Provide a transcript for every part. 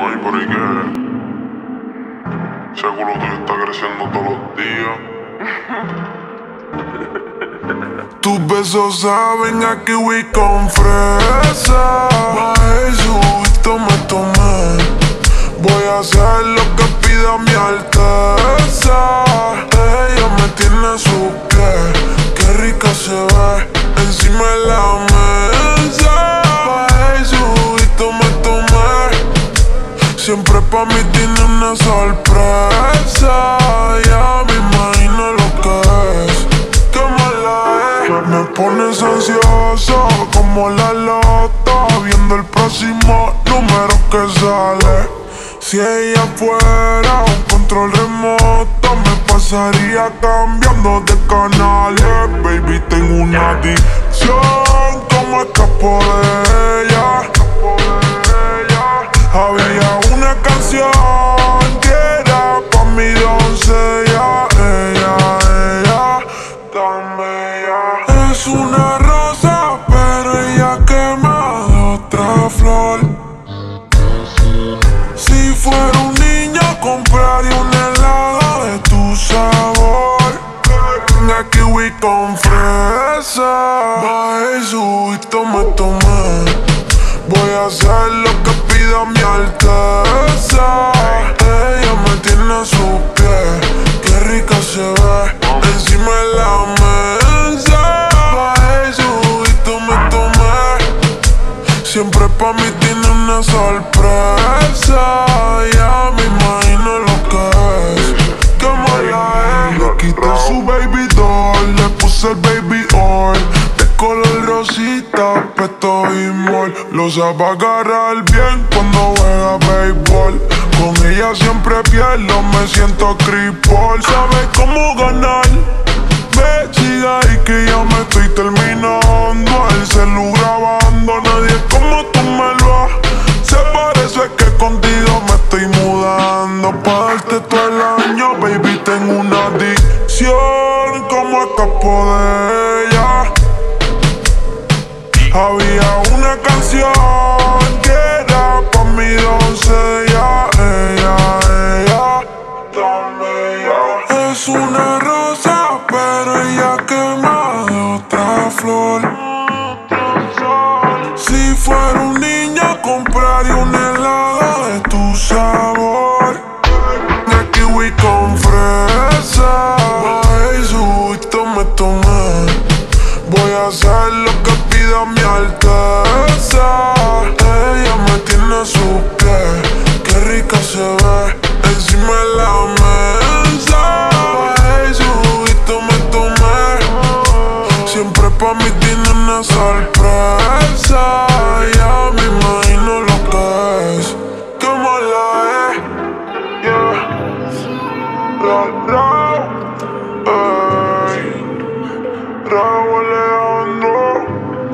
Ay, pero ¿y qué? Seguro tú estás creciendo todos los días. Tus besos saben a kiwi con fresa. Bajé subito me tomé. Voy a hacer lo que pida mi alteza. Ella me tiene a sus pies. Qué rica se ve encima de la mesa. Bajé subito me tomé. Siempre pa' mí tiene una sorpresa. Ya me imagino lo que es. Qué mala es. Me pones ansioso como la loto, viendo el próximo número que sale. Si ella fuera un control remoto, me pasaría cambiando de canales. Baby, tengo una adicción, como escapo de ella. Había una canción que era pa' mi doncella. Ella, tan bella. Es una rosa, pero ella quema de otra flor. Si fuera un niño, compraría un helado de tu sabor. Una kiwi con fresa. Bajé subito me tomé. Voy a hacer lo que pida mi alteza. Ella me tiene a sus pies. Qué rica se ve encima de la mesa. Bajé subito me tomé. Siempre pa' mí tiene una sorpresa. Ya me imagino lo que es. Qué mala es. Le quité su baby doll, le puse el baby oil de color rosita, peto y mol. Lo sabe agarrar bien cuando juega béisbol. Con ella siempre pierdo, me siento cripol. Sabe cómo ganar. Ve, siga ahí que ya me estoy terminando. El celu grabando, nadie como tú me lo haces. Parece que contigo me estoy mudando. Pa' darte todo el año, baby, tengo una adicción, como escapo de ella. Había una canción que era pa' mi doncella. Ella, tan bella. Es una rosa, pero ella quema de otra flor. Si fuera un niño, compraría un helado de tu sabor. Una kiwi con fresa. Bajé subito me tomé. Voy a hacer lo que pida mi alteza. Ella me tiene a sus pies. Qué rica se ve encima de la mesa. Bajé subito me tomé. Siempre pa' mí tiene una sorpresa. Ya me imagino lo que es. Qué mala es. Yeah. Raúl Alejandro.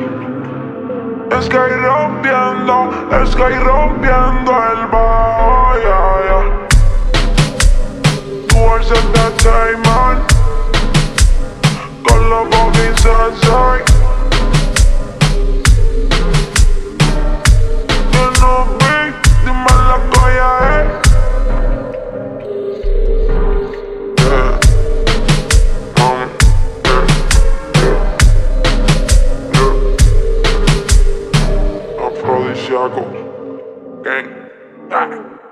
Es que hay rompiendo el bajo, yeah. Towards Entertainment con los Bobby Sensei. Que no vi, dime la coya, Afrodisíaco. Okay.